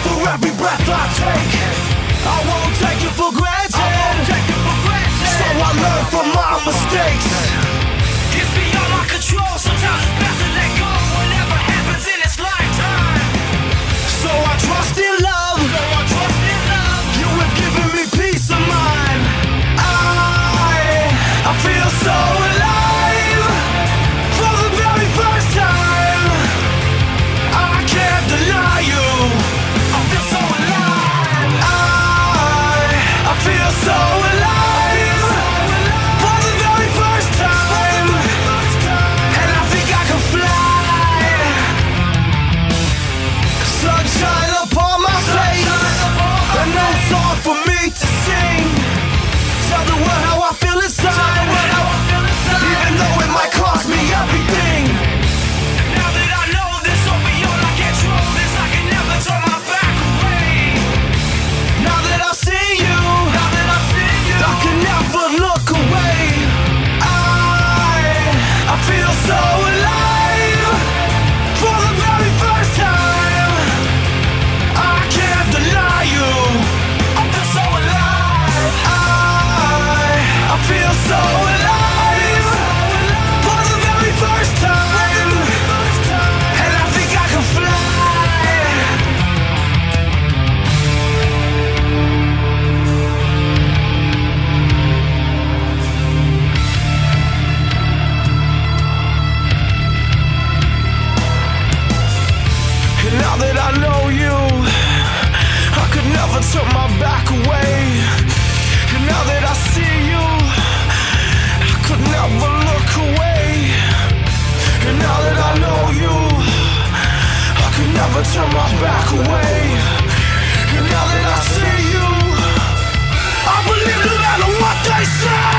for every breath I take. I won't take it for granted. So I learn from my mistakes. It's beyond my control. Sometimes it's best to let go. Whatever happens in its lifetime. So I trust in love. You have given me peace of mind. I feel so alive for the very first time. I can't deny you. I feel so alive. I feel so alive for the very first time. And I think I can fly. Sunshine upon my face. A new song for me to sing. Tell the world how I feel inside. Even though it might cost me everything. Now that I know this all beyond my control, this I can never turn my back away. Now that I see you, I can never look away. I feel so alive for the very first time. I can't deny you. I feel so alive. I feel so alive for the very first time. And I think I can fly. And now that I know you, I could never turn my back away. And now that I see you, I could never look away. And now that I know you, I could never turn my back away. And now that I see you, I believe no matter what they say.